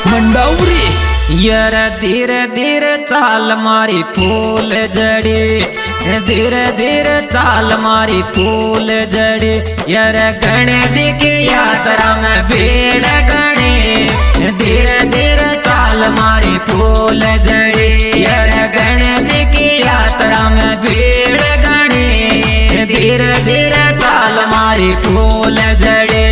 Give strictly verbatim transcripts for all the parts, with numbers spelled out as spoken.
मंडावरी यार धीरे धीरे चाल मारी फूल जड़ी, धीरे धीरे चाल मारी फूल जड़ी। यार गणेश जी की यात्रा में भीड़ गणी, धीरे धीरे चाल मारी फूल जड़ी। यार गणेश जी की यात्रा में भीड़ गणी, धीरे धीरे चाल मारी फूल जड़ी।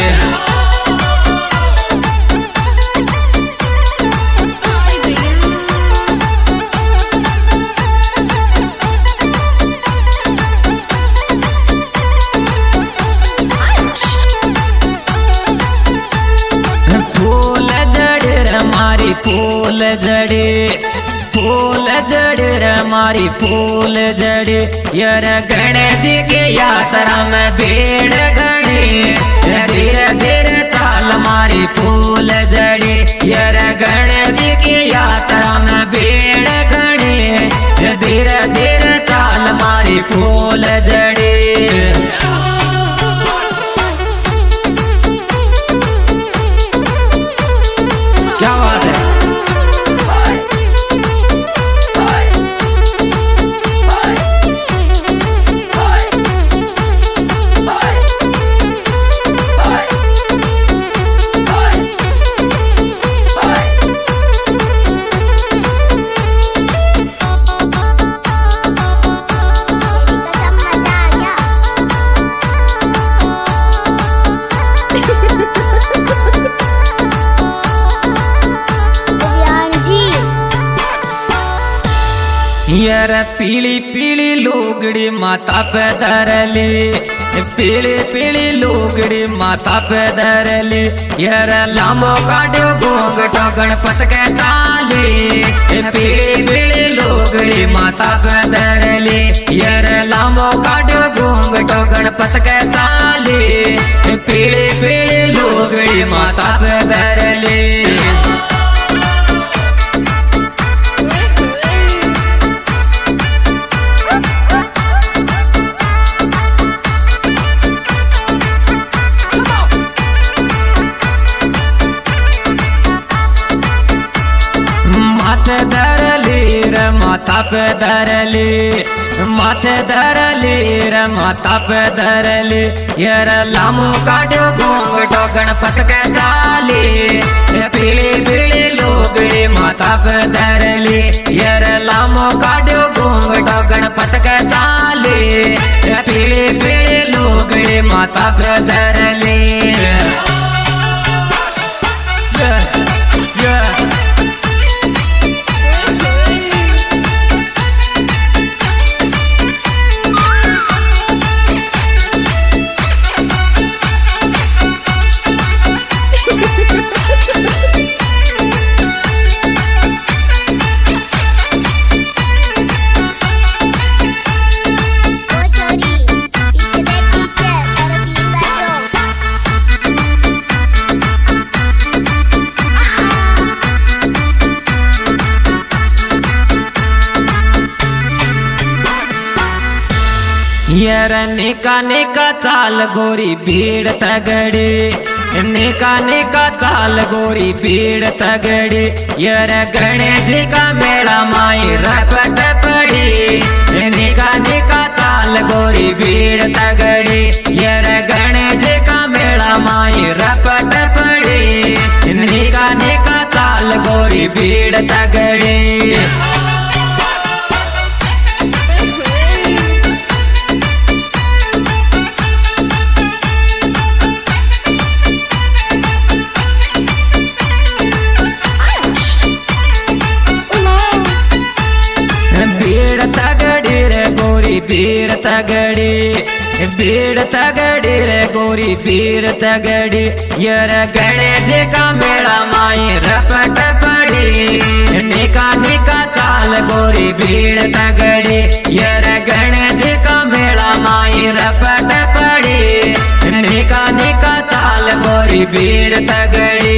फूल जड़ी, फूल जड़ी रे मारी फूल जड़ी। यार गणेश जी की यात्रा में भीड़ गणी, धीरे धीरे चाल मारी फूल जड़ी। यार गणेश जी की यात्रा में भीड़ गणी, धीरे धीरे चाल मारी फूल जड़ी। क्या बात है। यार पीली पीली लुगड़ी माथा पे धरली, पीली पीली लुगड़ी माथा पे धरली। यार लांबो काढ़ो घूंघटो गणपत के चाली, पीली पीली लुगड़ी माथा पे धरली। यार लांबो काढ़ो घूंघटो गणपत के चाली, पीली पीली लुगड़ी माथा पे धरली। माथे धरली रे माथा पे धरली, माथे धरली रे माथा पे धरली। यार लामो काढ़ो घूंघटो गणपत के चाली, पीली पीली लुगड़ी माथा पे धरली। यार लामो काढ़ो घूंघटो गणपत के चाली, पीली पीली लुगड़ी माथा पे धरली। यार नेका नेका चाल गोरी भीड़ तगड़ी, नेका नेका चाल गोरी भीड़ तगड़ी। यार गणेश जी का मेला माई रपट पड़ी, नेका नेका चाल गोरी भीड़ तगड़ी। यार गणेश जी का मेला माई रपट पड़ी, नेका नेका चाल गोरी भीड़ तगड़ी। भीड़ तगड़ी, भीड़ तगड़ी रे गोरी भीड़ तगड़ी। यार गणेश जी का मेला माई रपट पड़ी, निका निका चाल गोरी भीड़ तगड़ी। यार गणेश जी का मेला माई रपट पड़ी, निका निका चाल गोरी भीड़ तगड़ी।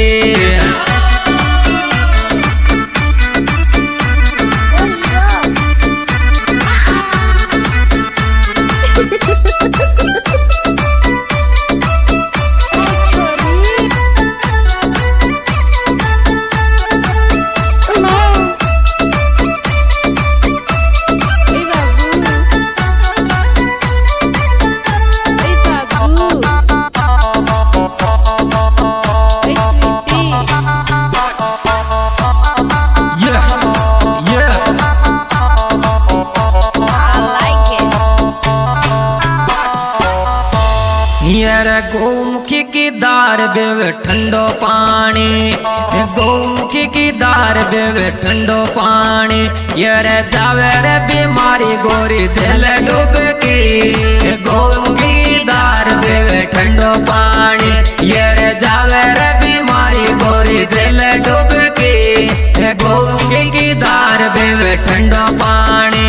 यार गौमुखी की दार बेवे ठंडो पानी, गौमुखी की दार बेवे ठंडो पानी। यार जावे रे बीमारी गोरी दिल डूब की, गौमुखी की दार बेवे ठंडो पानी। यार जावे रे बीमारी गोरी दिल डूब की, गौमुखी की दार बेवे ठंडो पानी।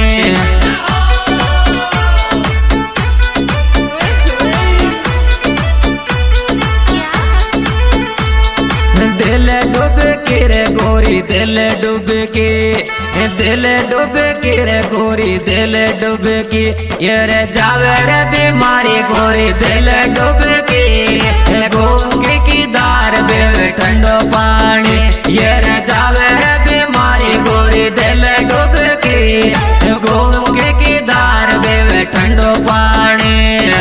दिल डूब के रे गोरी दिल डूब के, दिल डूब के रे गोरी दिल डूब की। ये रे जावे रे बीमारी गोरी दिल डूब की, गौमुखी की दार बेवे ठंडो पानी। ये रे जावे रे बीमारी गोरी दिल डूब की, गौमुखी की दार बेवे ठंडो पानी।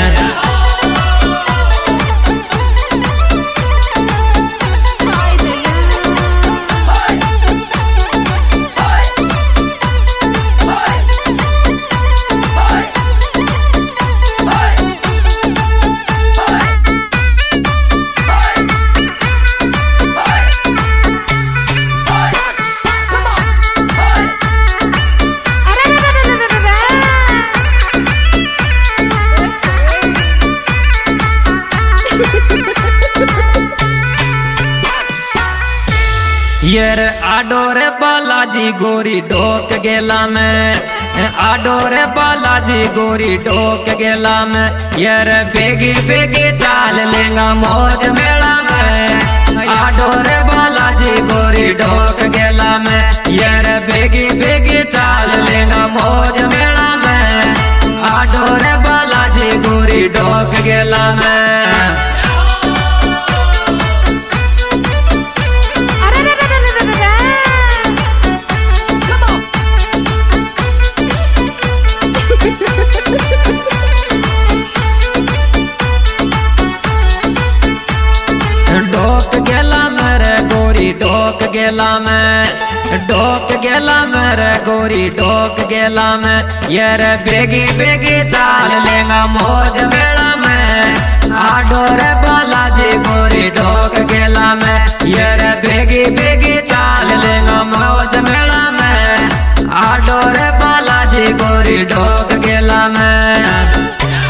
यार आडो रे बालाजी गोरी डोक गेला में, आडो रे बालाजी गोरी डोक गेला में। यार बेगी बेगी चाल लेंगा मौज मेला में, आडो रे बालाजी गोरी डोक गेला में। यार बेगी बेगी चाल लेंगा मौज मेला में, आडो रे बालाजी गोरी डोक गेला में। डोक गेला मेरे गोरी डोक गेला में, डोक गेला मेरे गोरी डोक गेला में। यार बेगी बेगी चाल लेंगा मौज मेला में, आडो रे बालाजी गोरी डोक गेला में। यार बेगी बेगी चाल लेंगा मौज मेला में, आडो रे बालाजी गोरी डोक गेला में।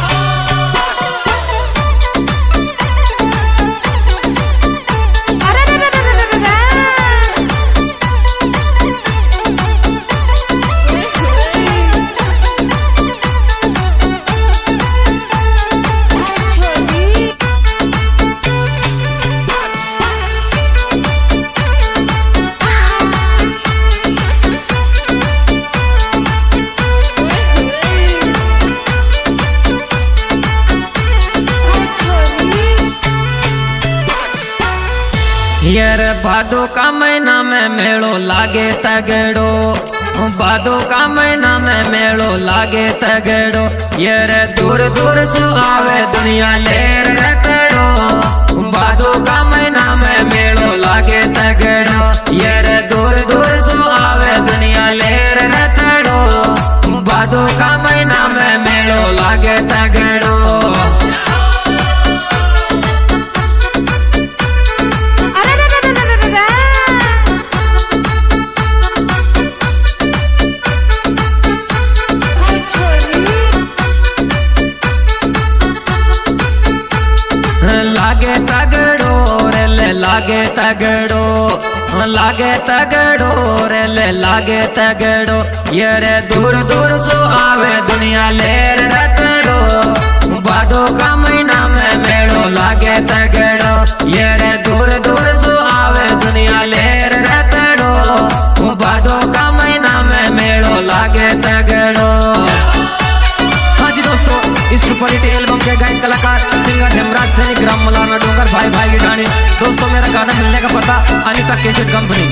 यार भादो का महीना में मेलो लागे तगड़ो, भादो का महीना में मेलो लागे तगड़ो। यार दूर दूर से आवे दुनिया लेर रखड़ो, भादो का महीना में मेलो लागे तगड़ो। यार दूर दूर से आवे दुनिया लेर रखड़ो, भादो का महीना में मेलो लागे तगड़ो। लागे तगड़ो रे ले लागे तगड़ो, लागे तगड़ो रे ले लागे तगड़ो। यार दूर दूर से आवे दुनिया लेर रखड़ो, भादो का महीना में मेलो लागे तगड़ो। यार दूर दूर से आवे दुनिया लेर रखड़ो, भादो का महीना में मेलो लागे तगड़ो। हाँ जी दोस्तों, इस सुपर हिट एल्बम के गायक कलाकार सिंगर हेमराज सैनिक, ग्राम मलाना डोंगर, भाई भाई गिटानी। दोस्तों मेरा गाना मिलने का पता अनीता कैसेट कंपनी।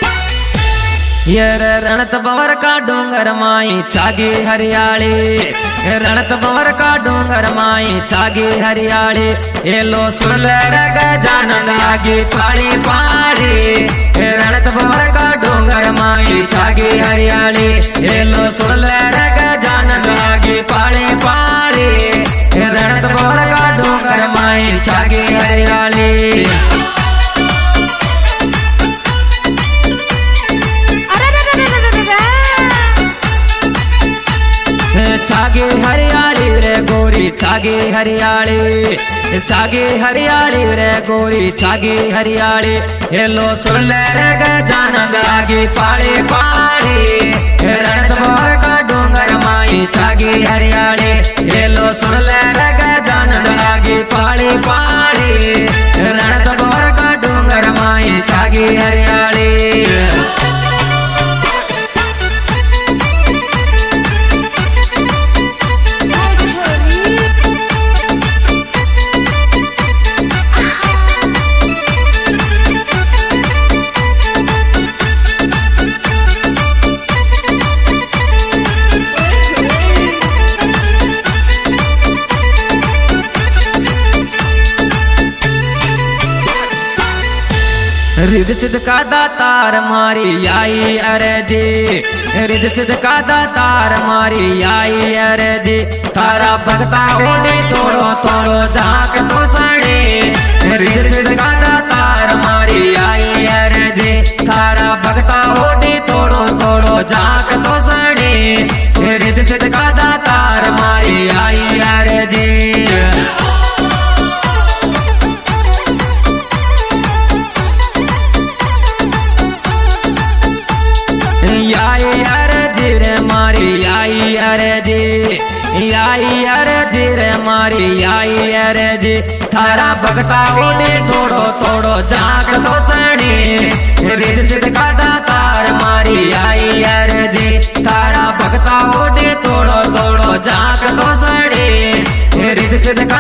यार रणत बवर का डोंगर माई छागी हरियाली, रणत भंवर का डोंगर माई छागी हरियाली एलो सुन रग जानंद आगे पाड़ी पाड़ी रणत भंवर का डोंगर माई छागी हरियाली एलो सुन रग जानंद आगे पाड़ी पाड़ी रणत भंवर का डोंगर माई छागी हरियाली छागे हरियाली रे गोरी छागे हरियाली छागे हरियाली रे गोरी छागे हरियाली हेलो सुन रग जानंद आगे पाड़े पाड़े रणत भंवर का डोंगर माई छागे हरियाली हेलो सुन रग जानंद आगे पाड़े पाड़े रणत भंवर का डोंगर माई छागे हरियाली रिद सिद्ध का दातार मारी आई अरे जी रिद सिद्ध का दातार मारी आई अरे जी थारा भगता होने तोड़ो तोड़ो झाक तो सड़े रिद सिद्ध का दातार मारी आई अरे जी थारा भगता होने तोड़ो तोड़ो झाक तो सड़े रिद सिद्ध का दातार मारी आई अरे जी आई अरजी रे मारी आई अरजी आई अरजी रे मारी आई अरजी थारा भगता ओने थोड़ो थोड़ो झाक तो सड़ी रिद सिद्ध का दातार मारी आई अरजी थारा भगता ओने थोड़ो थोड़ो झाक तो सड़ी रिद सिद्ध का